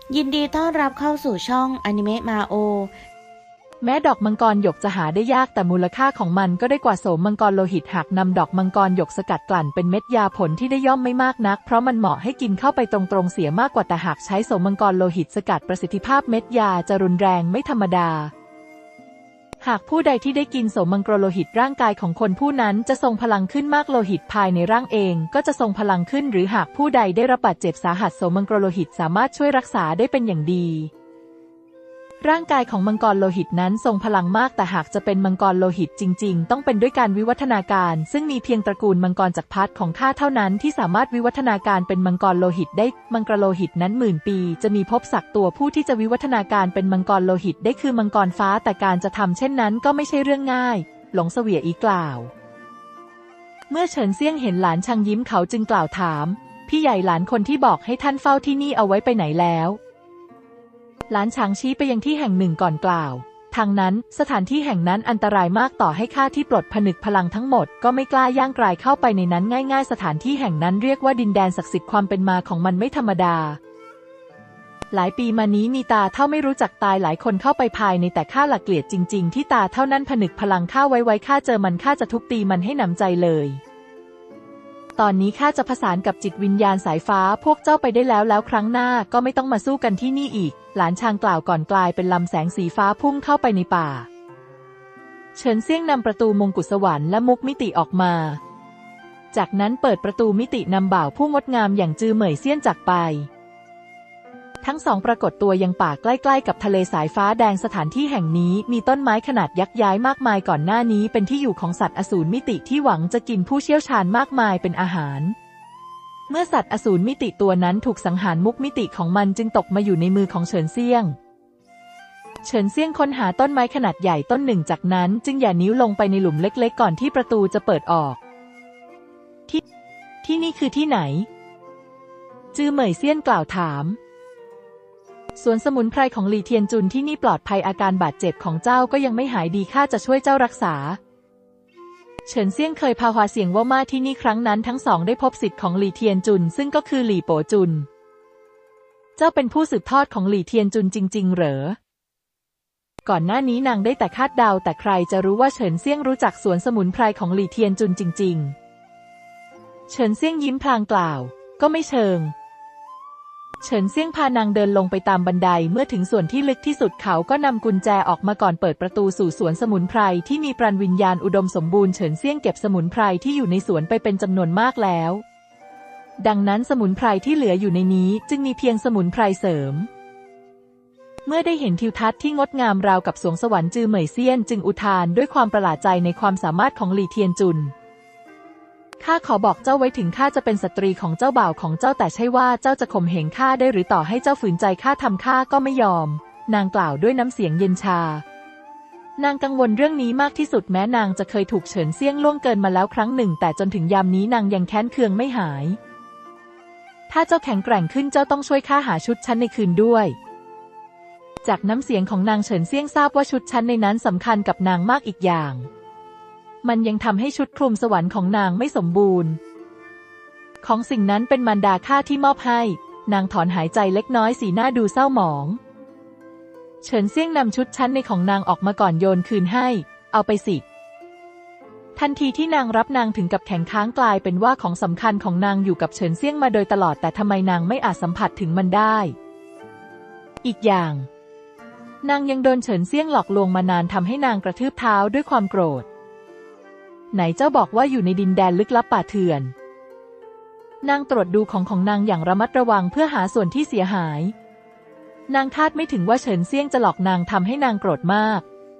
ยินดีต้อนรับเข้าสู่ช่องอนิเมะมาโอแม้ดอกมังกรหยกจะหาได้ยากแต่มูลค่าของมันก็ได้กว่าโสมมังกรโลหิตหากนำดอกมังกรหยกสกัดกลั่นเป็นเม็ดยาผลที่ได้ย่อมไม่มากนักเพราะมันเหมาะให้กินเข้าไปตรงๆเสียมากกว่าแต่หากใช้โสมมังกรโลหิตสกัดประสิทธิภาพเม็ดยาจะรุนแรงไม่ธรรมดาหากผู้ใดที่ได้กินโสมมังกรโลหิตร่างกายของคนผู้นั้นจะทรงพลังขึ้นมากโลหิตภายในร่างเองก็จะทรงพลังขึ้นหรือหากผู้ใดได้รับบาดเจ็บสาหัสโสมมังกรโลหิตสามารถช่วยรักษาได้เป็นอย่างดีร่างกายของมังกรโลหิตนั้นทรงพลังมากแต่หากจะเป็นมังกรโลหิตจริงๆต้องเป็นด้วยการวิวัฒนาการซึ่งมีเพียงตระกูลมังกรจักรพรรดิของข้าเท่านั้นที่สามารถวิวัฒนาการเป็นมังกรโลหิตได้มังกรโลหิตนั้น10,000 ปีจะมีพบสักตัวผู้ที่จะวิวัฒนาการเป็นมังกรโลหิตได้คือมังกรฟ้าแต่การจะทำเช่นนั้นก็ไม่ใช่เรื่องง่ายหลงเสวียอีกล่าวเมื่อเฉินเซี่ยงเห็นหลานชางยิ้มเขาจึงกล่าวถามพี่ใหญ่หลานคนที่บอกให้ท่านเฝ้าที่นี่เอาไว้ไปไหนแล้วหลานฉางชี้ไปยังที่แห่งหนึ่งก่อนกล่าวทางนั้นสถานที่แห่งนั้นอันตรายมากต่อให้ข้าที่ปลดผนึกพลังทั้งหมดก็ไม่กล้าย่างกรายเข้าไปในนั้นง่ายๆสถานที่แห่งนั้นเรียกว่าดินแดนศักดิ์สิทธิ์ความเป็นมาของมันไม่ธรรมดาหลายปีมานี้มีตาเท่าไม่รู้จักตายหลายคนเข้าไปภายในแต่ข้าละเกลียดจริงๆที่ตาเท่านั้นผนึกพลังข้าไว้ข้าเจอมันข้าจะทุบตีมันให้หนำใจเลยตอนนี้ข้าจะผสานกับจิตวิญญาณสายฟ้าพวกเจ้าไปได้แล้วครั้งหน้าก็ไม่ต้องมาสู้กันที่นี่อีกหลานชางกล่าวก่อนกลายเป็นลำแสงสีฟ้าพุ่งเข้าไปในป่าเฉินเซี่ยงนำประตูมงกุฎสวรรค์และมุกมิติออกมาจากนั้นเปิดประตูมิตินำบ่าวผู้งดงามอย่างจือเหมยเซี่ยนจากไปทั้งสองปรากฏตัวยังป่าใกล้ๆกับทะเลสายฟ้าแดงสถานที่แห่งนี้มีต้นไม้ขนาดยักษ์ย้ายมากมายก่อนหน้านี้เป็นที่อยู่ของสัตว์อสูรมิติที่หวังจะกินผู้เชี่ยวชาญมากมายเป็นอาหารเมื่อสัตว์อสูรมิติตัวนั้นถูกสังหารมุกมิติของมันจึงตกมาอยู่ในมือของเฉินเซี่ยงค้นหาต้นไม้ขนาดใหญ่ต้นหนึ่งจากนั้นจึงหย่านิ้วลงไปในหลุมเล็กๆก่อนที่ประตูจะเปิดออกที่นี่คือที่ไหนจือเหมยเซี่ยนกล่าวถามสวนสมุนไพรของหลี่เทียนจุนที่นี่ปลอดภัยอาการบาดเจ็บของเจ้าก็ยังไม่หายดีข้าจะช่วยเจ้ารักษาเฉินเซี่ยงเคยพาฮวาเสียงว่ามาที่นี่ครั้งนั้นทั้งสองได้พบศิษย์ของหลี่เทียนจุนซึ่งก็คือหลี่โป๋จุนเจ้าเป็นผู้สืบทอดของหลี่เทียนจุนจริงๆเหรอก่อนหน้านี้นางได้แต่คาดเดาแต่ใครจะรู้ว่าเฉินเซี่ยงรู้จักสวนสมุนไพรของหลี่เทียนจุนจริงๆเฉินเซี่ยงยิ้มพลางกล่าวก็ไม่เชิงเฉินเซี่ยงพานางเดินลงไปตามบันไดเมื่อถึงส่วนที่ลึกที่สุดเขาก็นำกุญแจออกมาก่อนเปิดประตูสู่สวนสมุนไพรที่มีปราณวิญญาณอุดมสมบูรณ์เฉินเซี่ยงเก็บสมุนไพรที่อยู่ในสวนไปเป็นจำนวนมากแล้วดังนั้นสมุนไพรที่เหลืออยู่ในนี้จึงมีเพียงสมุนไพรเสริมเมื่อได้เห็นทิวทัศน์ที่งดงามราวกับสวงสวรรค์จือเหมยเซี่ยนจึงอุทานด้วยความประหลาดใจในความสามารถของหลี่เทียนจุนข้าขอบอกเจ้าไว้ถึงข้าจะเป็นสตรีของเจ้าบ่าวของเจ้าแต่ใช่ว่าเจ้าจะข่มเหงข้าได้หรือต่อให้เจ้าฝืนใจข้าทำข้าก็ไม่ยอมนางกล่าวด้วยน้ำเสียงเย็นชานางกังวลเรื่องนี้มากที่สุดแม้นางจะเคยถูกเฉินเซี่ยงล่วงเกินมาแล้วครั้งหนึ่งแต่จนถึงยามนี้นางยังแค้นเคืองไม่หายถ้าเจ้าแข็งแกร่งขึ้นเจ้าต้องช่วยข้าหาชุดชั้นในคืนด้วยจากน้ำเสียงของนางเฉินเซี่ยงทราบว่าชุดชั้นในนั้นสำคัญกับนางมากอีกอย่างมันยังทำให้ชุดคลุมสวรรค์ของนางไม่สมบูรณ์ของสิ่งนั้นเป็นมารดาข้าที่มอบให้นางถอนหายใจเล็กน้อยสีหน้าดูเศร้าหมองเฉินเซี่ยงนำชุดชั้นในของนางออกมาก่อนโยนคืนให้เอาไปสิทันทีที่นางรับนางถึงกับแข็งค้างกลายเป็นว่าของสำคัญของนางอยู่กับเฉินเซี่ยงมาโดยตลอดแต่ทำไมนางไม่อาจสัมผัสถึงมันได้อีกอย่างนางยังโดนเฉินเซี่ยงหลอกลวงมานานทำให้นางกระทืบเท้าด้วยความโกรธไหนเจ้าบอกว่าอยู่ในดินแดนลึกลับป่าเถื่อนนางตรวจดูของนางอย่างระมัดระวังเพื่อหาส่วนที่เสียหายนางคาดไม่ถึงว่าเฉินเซี่ยงจะหลอกนางทำให้นางโกรธมาก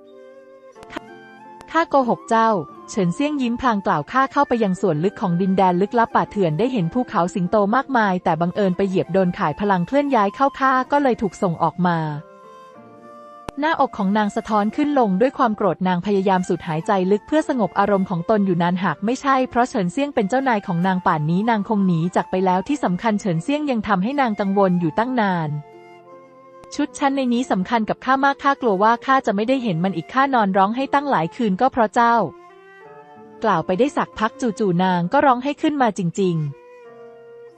ข้าโกหกเจ้าเฉินเซี่ยงยิ้มพลางกล่าวข้าเข้าไปยังส่วนลึกของดินแดนลึกลับป่าเถื่อนได้เห็นภูเขาสิงโตมากมายแต่บังเอิญไปเหยียบโดนข่ายพลังเคลื่อนย้ายเข้าข้าก็เลยถูกส่งออกมาหน้าอกของนางสะท้อนขึ้นลงด้วยความโกรธนางพยายามสูดหายใจลึกเพื่อสงบอารมณ์ของตนอยู่นานหากไม่ใช่เพราะเฉินเซี่ยงเป็นเจ้านายของนางป่านนี้นางคงหนีจากไปแล้วที่สำคัญเฉินเซี่ยงยังทำให้นางกังวลอยู่ตั้งนานชุดชั้นในนี้สำคัญกับข้ามากข้ากลัวว่าข้าจะไม่ได้เห็นมันอีกข้านอนร้องให้ตั้งหลายคืนก็เพราะเจ้ากล่าวไปได้สักพักจู่ๆนางก็ร้องให้ขึ้นมาจริง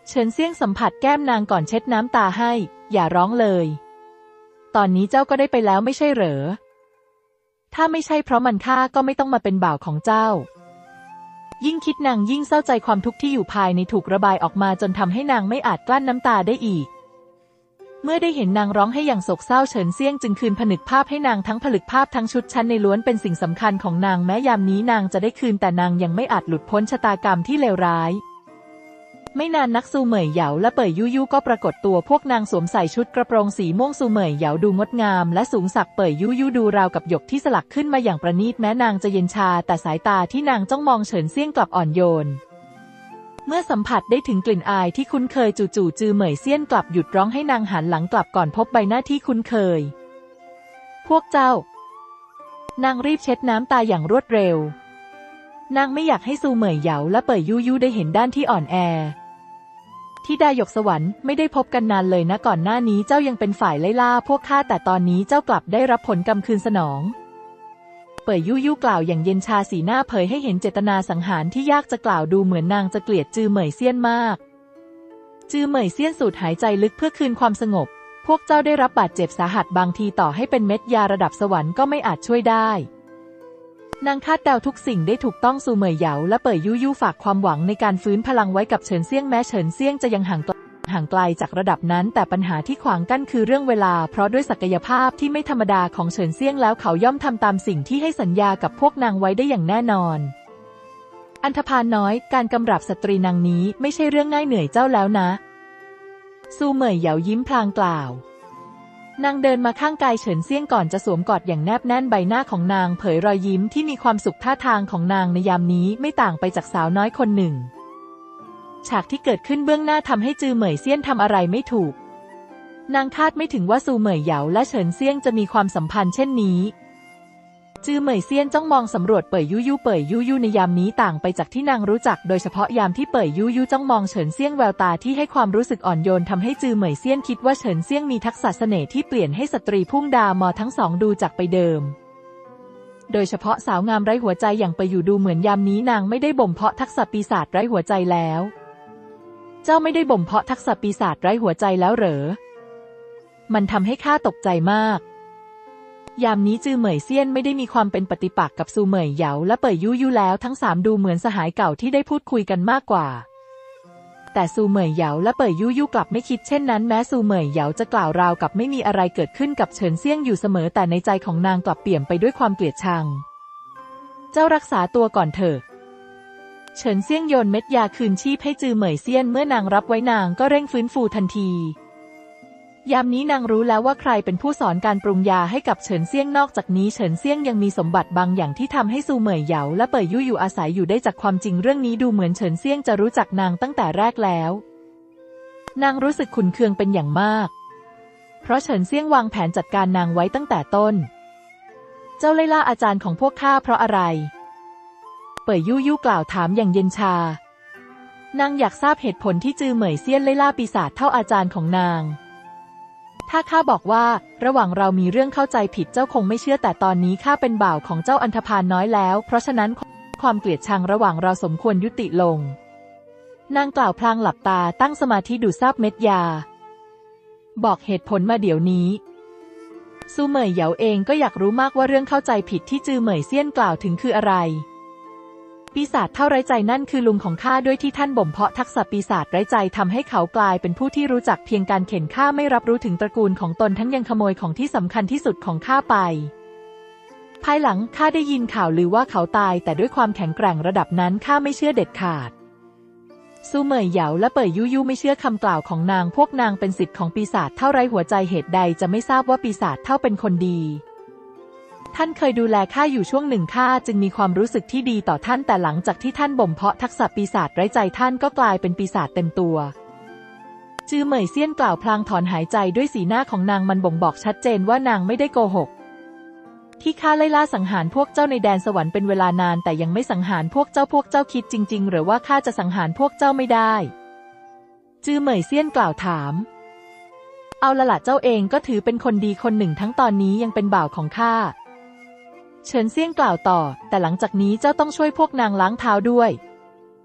เฉินเซี่ยงสัมผัสแก้มนางก่อนเช็ดน้ำตาให้อย่าร้องเลยตอนนี้เจ้าก็ได้ไปแล้วไม่ใช่เหรอถ้าไม่ใช่เพราะมันข้าก็ไม่ต้องมาเป็นบ่าวของเจ้ายิ่งคิดนางยิ่งเศร้าใจความทุกข์ที่อยู่ภายในถูกระบายออกมาจนทำให้นางไม่อาจกลั้นน้ำตาได้อีกเมื่อได้เห็นนางร้องให้อย่างโศกเศร้าเฉินเซี่ยงจึงคืนผนึกภาพให้นางทั้งผลึกภาพทั้งชุดชั้นในล้วนเป็นสิ่งสำคัญของนางแม้ยามนี้นางจะได้คืนแต่นางยังไม่อาจหลุดพ้นชะตากรรมที่เลวร้ายไม่นานนักซูเหมยเหยาและเป่ยยู่ยู่ก็ปรากฏตัวพวกนางสวมใส่ชุดกระโปรงสีม่วงซูเหมยเหยาดูงดงามและสูงสักเป่ยยู่ยู่ดูราวกับหยกที่สลักขึ้นมาอย่างประณีตแม้นางจะเย็นชาแต่สายตาที่นางจ้องมองเฉินเซี่ยงกลับอ่อนโยนเมื่อสัมผัสได้ถึงกลิ่นอายที่คุ้นเคยจู่ๆจือเหมยเซี่ยนกลับหยุดร้องให้นางหันหลังกลับก่อนพบใบหน้าที่คุ้นเคยพวกเจ้านางรีบเช็ดน้ำตาอย่างรวดเร็วนางไม่อยากให้ซูเหมยเหยาและเป่ยยู่ยู่ได้เห็นด้านที่อ่อนแอที่ดาหยกสวรรค์ไม่ได้พบกันนานเลยนะก่อนหน้านี้เจ้ายังเป็นฝ่ายไล่ล่าพวกข้าแต่ตอนนี้เจ้ากลับได้รับผลกรรมคืนสนองเป่ยยู่ยู่กล่าวอย่างเย็นชาสีหน้าเผยให้เห็นเจตนาสังหารที่ยากจะกล่าวดูเหมือนนางจะเกลียดจือเหมยเซี่ยนมากจือเหมยเซี่ยนสูดหายใจลึกเพื่อคืนความสงบพวกเจ้าได้รับบาดเจ็บสาหัสบางทีต่อให้เป็นเม็ดยาระดับสวรรค์ก็ไม่อาจช่วยได้นางคาดเดาทุกสิ่งได้ถูกต้องซูเหมยเหยาและเป่ยยู่ยู่ฝากความหวังในการฟื้นพลังไว้กับเฉินเซี่ยงแม้เฉินเซี่ยงจะยังห่างไกลจากระดับนั้นแต่ปัญหาที่ขวางกั้นคือเรื่องเวลาเพราะด้วยศักยภาพที่ไม่ธรรมดาของเฉินเซี่ยงแล้วเขาย่อมทำตามสิ่งที่ให้สัญญากับพวกนางไว้ได้อย่างแน่นอนอันธพาลน้อยการกำราบสตรีนางนี้ไม่ใช่เรื่องง่ายเหนื่อยเจ้าแล้วนะซูเหมยเหยายิ้มพลางกล่าวนางเดินมาข้างกายเฉินเซี่ยงก่อนจะสวมกอดอย่างแนบแน่นใบหน้าของนางเผยรอยยิ้มที่มีความสุขท่าทางของนางในยามนี้ไม่ต่างไปจากสาวน้อยคนหนึ่งฉากที่เกิดขึ้นเบื้องหน้าทำให้จือเหมยเซี่ยนทำอะไรไม่ถูกนางคาดไม่ถึงว่าซูเหมยเหยาและเฉินเซี่ยงจะมีความสัมพันธ์เช่นนี้จือเหมยเซี่ยนจ้องมองสำรวจเป่ยยู่ยู่ในยามนี้ต่างไปจากที่นางรู้จักโดยเฉพาะยามที่เป่ยยู่ยู่จ้องมองเฉินเซี่ยงแววตาที่ให้ความรู้สึกอ่อนโยนทำให้จือเหมยเซี่ยนคิดว่าเฉินเซี่ยงมีทักษะเสน่ห์ที่เปลี่ยนให้สตรีพุ่งดามอทั้งสองดูจากไปเดิมโดยเฉพาะสาวงามไร้หัวใจอย่างเป่ยยู่ดูเหมือนยามนี้นางไม่ได้บ่มเพาะทักษะปีศาจไร้หัวใจแล้วเจ้าไม่ได้บ่มเพาะทักษะปีศาจไร้หัวใจแล้วเหรอมันทำให้ข้าตกใจมากยามนี้จือเหมยเซี่ยนไม่ได้มีความเป็นปฏิปักษ์กับซูเหมยเหยาและเป่ยยู่ยู่แล้วทั้งสามดูเหมือนสหายเก่าที่ได้พูดคุยกันมากกว่าแต่ซูเหมยเหยาและเป่ยยู่ยู่กลับไม่คิดเช่นนั้นแม้ซูเหมยเหยาจะกล่าวราวกับไม่มีอะไรเกิดขึ้นกับเฉินเซี่ยงอยู่เสมอแต่ในใจของนางกลับเปี่ยมไปด้วยความเกลียดชังเจ้ารักษาตัวก่อนเถอะเฉินเซี่ยงโยนเม็ดยาคืนชีพให้จือเหมยเซี่ยนเมื่อนางรับไว้นางก็เร่งฟื้นฟูทันทียามนี้นางรู้แล้วว่าใครเป็นผู้สอนการปรุงยาให้กับเฉินเซี่ยงนอกจากนี้เฉินเซี่ยงยังมีสมบัติบางอย่างที่ทำให้ซูเหมยเหยาและเป่ยยู่อยู่อาศัยอยู่ได้จากความจริงเรื่องนี้ดูเหมือนเฉินเซี่ยงจะรู้จักนางตั้งแต่แรกแล้วนางรู้สึกขุ่นเคืองเป็นอย่างมากเพราะเฉินเซี่ยงวางแผนจัดการนางไว้ตั้งแต่ต้นเจ้าไล่ล่าอาจารย์ของพวกข้าเพราะอะไรเป่ยยู่ยู่กล่าวถามอย่างเย็นชานางอยากทราบเหตุผลที่จือเหมยเซี่ยนไล่ล่าปีศาจเท่าอาจารย์ของนางถ้าข้าบอกว่าระหว่างเรามีเรื่องเข้าใจผิดเจ้าคงไม่เชื่อแต่ตอนนี้ข้าเป็นบ่าวของเจ้าอันธพาลน้อยแล้วเพราะฉะนั้นความเกลียดชังระหว่างเราสมควรยุติลงนางกล่าวพลางหลับตาตั้งสมาธิดูดซาบเม็ดยาบอกเหตุผลมาเดี๋ยวนี้ซูเหมยเหยาเองก็อยากรู้มากว่าเรื่องเข้าใจผิดที่จือเหมยเซี่ยนกล่าวถึงคืออะไรปีศาจเท่าไร้ใจนั่นคือลุงของข้าด้วยที่ท่านบ่มเพาะทักษะปีศาจไร้ใจทำให้เขากลายเป็นผู้ที่รู้จักเพียงการเข็นฆ่าไม่รับรู้ถึงตระกูลของตนทั้งยังขโมยของที่สำคัญที่สุดของข้าไปภายหลังข้าได้ยินข่าวลือว่าเขาตายแต่ด้วยความแข็งแกร่งระดับนั้นข้าไม่เชื่อเด็ดขาดซูเหมยเหยาและเป่ยยู่ยู่ไม่เชื่อคำกล่าวของนางพวกนางเป็นศิษย์ของปีศาจเท่าไร้หัวใจเหตุใดจะไม่ทราบว่าปีศาจเท่าเป็นคนดีท่านเคยดูแลข้าอยู่ช่วงหนึ่งข้าจึงมีความรู้สึกที่ดีต่อท่านแต่หลังจากที่ท่านบ่มเพาะทักษะปีศาจไร้ใจท่านก็กลายเป็นปีศาจเต็มตัวจือเหมยเซี่ยนกล่าวพลางถอนหายใจด้วยสีหน้าของนางมันบ่งบอกชัดเจนว่านางไม่ได้โกหกที่ข้าไล่ล่าสังหารพวกเจ้าในแดนสวรรค์เป็นเวลานานแต่ยังไม่สังหารพวกเจ้าคิดจริงๆหรือว่าข้าจะสังหารพวกเจ้าไม่ได้จือเหมยเซี่ยนกล่าวถามเอาละเจ้าเองก็ถือเป็นคนดีคนหนึ่งทั้งตอนนี้ยังเป็นบ่าวของข้าเฉินเซี่ยงกล่าวต่อแต่หลังจากนี้เจ้าต้องช่วยพวกนางล้างเท้าด้วย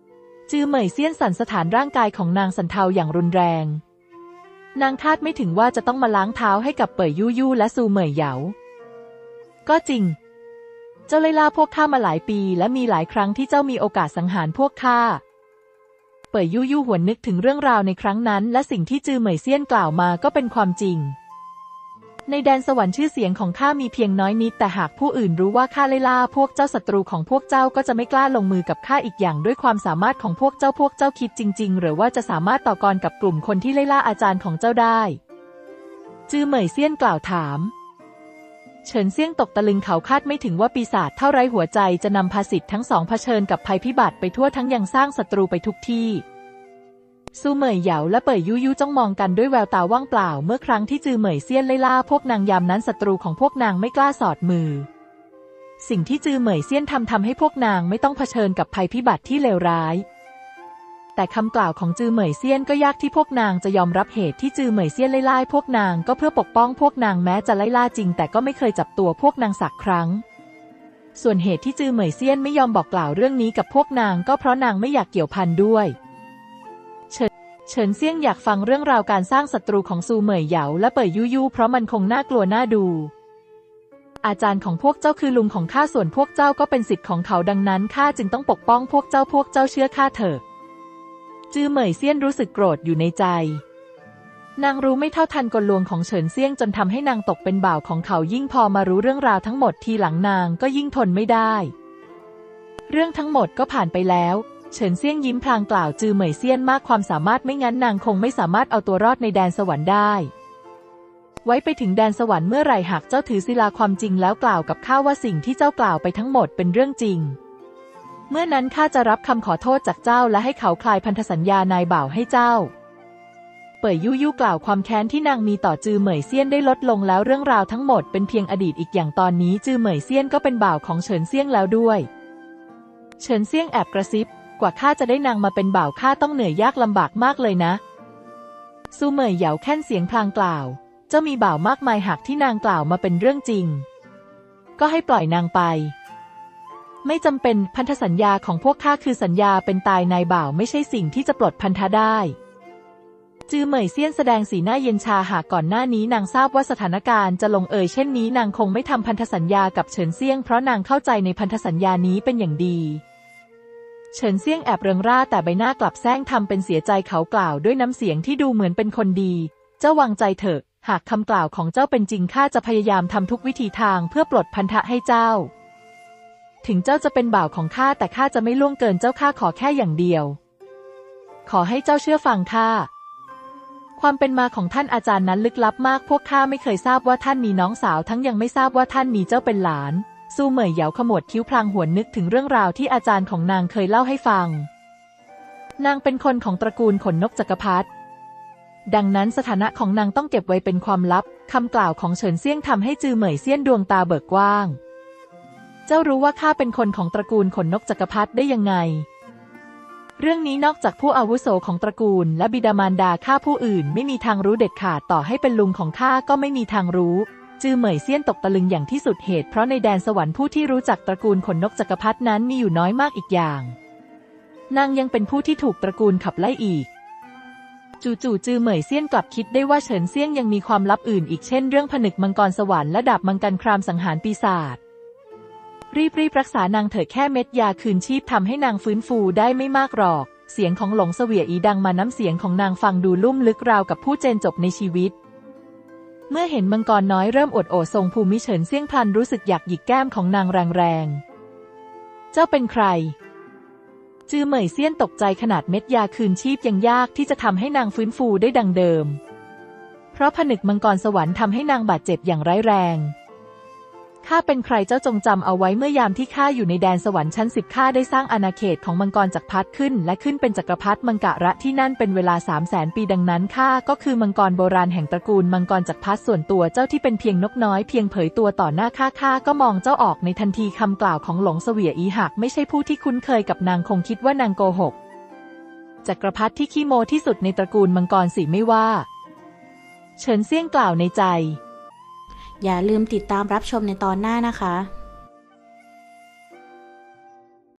จือเหมยเซียนสั่นสถานร่างกายของนางสันเทาอย่างรุนแรงนางคาดไม่ถึงว่าจะต้องมาล้างเท้าให้กับเป่ยยู่ยู่และซูเหมยเหยาก็จริงเจ้าไล่ล่าพวกข้ามาหลายปีและมีหลายครั้งที่เจ้ามีโอกาสสังหารพวกข้าเป่ยยู่ยู่หวนนึกถึงเรื่องราวในครั้งนั้นและสิ่งที่จือเหมยเซียนกล่าวมาก็เป็นความจริงในแดนสวรรค์ชื่อเสียงของข้ามีเพียงน้อยนิดแต่หากผู้อื่นรู้ว่าข้าไล่ล่าพวกเจ้าศัตรูของพวกเจ้าก็จะไม่กล้าลงมือกับข้าอีกอย่างด้วยความสามารถของพวกเจ้าคิดจริงๆหรือว่าจะสามารถต่อกรกับกลุ่มคนที่ไล่ล่าอาจารย์ของเจ้าได้จือเหมยเซียนกล่าวถามเฉินเซี่ยงตกตะลึงเขาคาดไม่ถึงว่าปีศาจเท่าไรหัวใจจะนำพาสิทธิ์ทั้งสองเผชิญกับภัยพิบัติไปทั่วทั้งยังสร้างศัตรูไปทุกที่ซูเหมยเหยาและเป่ยยู่ยู่จ้องมองกันด้วยแววตาว่างเปล่าเมื่อครั้งที่จือเหมยเซียนไล่ล่าพวกนางยามนั้นศัตรูของพวกนางไม่กล้าสอดมือสิ่งที่จือเหมยเซียนทำให้พวกนางไม่ต้องเผชิญกับภัยพิบัติที่เลวร้ายแต่คำกล่าวของจือเหมยเซียนก็ยากที่พวกนางจะยอมรับเหตุที่จือเหมยเซียนไล่ล่าพวกนางก็เพื่อปกป้องพวกนางแม้จะไล่ล่าจริงแต่ก็ไม่เคยจับตัวพวกนางสักครั้งส่วนเหตุที่จือเหมยเซียนไม่ยอมบอกกล่าวเรื่องนี้กับพวกนางก็เพราะนางไม่อยากเกี่ยวพันด้วยเฉินเซี่ยงอยากฟังเรื่องราวการสร้างศัตรูของซูเหมยเหยาและเป่ยยู่ยู่เพราะมันคงน่ากลัวน่าดูอาจารย์ของพวกเจ้าคือลุงของข้าส่วนพวกเจ้าก็เป็นศิษย์ของเขาดังนั้นข้าจึงต้องปกป้องพวกเจ้าเชื่อข้าเถอะจือเหมยเซียนรู้สึกโกรธอยู่ในใจนางรู้ไม่เท่าทันกลลวงของเฉินเซี่ยงจนทำให้นางตกเป็นบ่าวของเขายิ่งพอมารู้เรื่องราวทั้งหมดทีหลังนางก็ยิ่งทนไม่ได้เรื่องทั้งหมดก็ผ่านไปแล้วเฉินเซี่ยงยิ้มพลางกล่าวจือเหมยเซียนมากความสามารถไม่งั้นนางคงไม่สามารถเอาตัวรอดในแดนสวรรค์ได้ไว้ไปถึงแดนสวรรค์เมื่อไหร่หากเจ้าถือศิลาความจริงแล้วกล่าวกับข้าว่าสิ่งที่เจ้ากล่าวไปทั้งหมดเป็นเรื่องจริงเมื่อนั้นข้าจะรับคำขอโทษจากเจ้าและให้เขาคลายพันธสัญญานายบ่าวให้เจ้าเป่ยยู่ยู่กล่าวความแค้นที่นางมีต่อจือเหมยเซียนได้ลดลงแล้วเรื่องราวทั้งหมดเป็นเพียงอดีตอีกอย่างตอนนี้จือเหมยเซียนก็เป็นบ่าวของเฉินเซี่ยงแล้วด้วยเฉินเซี่ยงแอบกระซิบกว่าข้าจะได้นางมาเป็นบ่าวข้าต้องเหนื่อยยากลำบากมากเลยนะซูเหมยเหยาแค่นเสียงพลางกล่าวเจ้ามีบ่าวมากมายหากที่นางกล่าวมาเป็นเรื่องจริงก็ให้ปล่อยนางไปไม่จำเป็นพันธสัญญาของพวกข้าคือสัญญาเป็นตายนายบ่าวไม่ใช่สิ่งที่จะปลดพันธะได้จือเหมยเซียนแสดงสีหน้าเย็นชาหากก่อนหน้านี้นางทราบว่าสถานการณ์จะลงเอยเช่นนี้นางคงไม่ทำพันธสัญญากับเฉินเซี่ยงเพราะนางเข้าใจในพันธสัญญานี้เป็นอย่างดีเฉินเซี่ยงแอบเริงร่าแต่ใบหน้ากลับแซงทำเป็นเสียใจเขากล่าวด้วยน้ำเสียงที่ดูเหมือนเป็นคนดีเจ้าวางใจเถอะหากคำกล่าวของเจ้าเป็นจริงข้าจะพยายามทำทุกวิธีทางเพื่อปลดพันธะให้เจ้าถึงเจ้าจะเป็นบ่าวของข้าแต่ข้าจะไม่ล่วงเกินเจ้าข้าขอแค่อย่างเดียวขอให้เจ้าเชื่อฟังข้าความเป็นมาของท่านอาจารย์นั้นลึกลับมากพวกข้าไม่เคยทราบว่าท่านมีน้องสาวทั้งยังไม่ทราบว่าท่านมีเจ้าเป็นหลานซูเหมยเหยาขมวดคิ้วพลางหวนนึกถึงเรื่องราวที่อาจารย์ของนางเคยเล่าให้ฟังนางเป็นคนของตระกูลขนนกจักรพรรดิดังนั้นสถานะของนางต้องเก็บไว้เป็นความลับคำกล่าวของเฉินเซี่ยงทำให้จือเหมยเซียนดวงตาเบิกกว้างเจ้ารู้ว่าข้าเป็นคนของตระกูลขนนกจักรพรรดิได้ยังไงเรื่องนี้นอกจากผู้อาวุโสของตระกูลและบิดามารดาข้าผู้อื่นไม่มีทางรู้เด็ดขาดต่อให้เป็นลุงของข้าก็ไม่มีทางรู้จือเหมยเซียนตกตะลึงอย่างที่สุดเหตุเพราะในแดนสวรรค์ผู้ที่รู้จักตระกูลขนนกจักรพรรดินั้นมีอยู่น้อยมากอีกอย่างนางยังเป็นผู้ที่ถูกตระกูลขับไล่อีกจู่ๆจือเหมยเซียนกลับคิดได้ว่าเฉินเซี่ยงยังมีความลับอื่นอีกเช่นเรื่องผนึกมังกรสวรรค์และดาบมังกรครามสังหารปีศาจรีบรักษานางเถิดแค่เม็ดยาคืนชีพทำให้นางฟื้นฟูได้ไม่มากหรอกเสียงของหลงเสวียอีดังมาน้ำเสียงของนางฟังดูลุ่มลึกราวกับผู้เจนจบในชีวิตเมื่อเห็นมังกรน้อยเริ่มอดโอทรงภูมิเฉินเซี่ยงพลันรู้สึกอยากหยิกแก้มของนางแรงๆเจ้าเป็นใครจือเหมยเซียนตกใจขนาดเม็ดยาคืนชีพยังยากที่จะทำให้นางฟื้นฟูได้ดังเดิมเพราะผนึกมังกรสวรรค์ทำให้นางบาดเจ็บอย่างร้ายแรงข้าเป็นใครเจ้าจงจำเอาไว้เมื่อยามที่ข้าอยู่ในแดนสวรรค์ชั้น10ข้าได้สร้างอาณาเขตของมังกรจักรพรรดิขึ้นและขึ้นเป็นจักรพรรดิมังกระที่นั่นเป็นเวลา300,000 ปีดังนั้นข้าก็คือมังกรโบราณแห่งตระกูลมังกรจักรพรรดิส่วนตัวเจ้าที่เป็นเพียงนกน้อยเพียงเผยตัวต่อหน้าข้าก็มองเจ้าออกในทันทีคำกล่าวของหลงเสวียอีหากไม่ใช่ผู้ที่คุ้นเคยกับนางคงคิดว่านางโกหกจักรพรรดิที่ขี้โม้ที่สุดในตระกูลมังกรสิไม่ว่าเฉินเซี่ยงกล่าวในใจอย่าลืมติดตามรับชมในตอนหน้านะคะ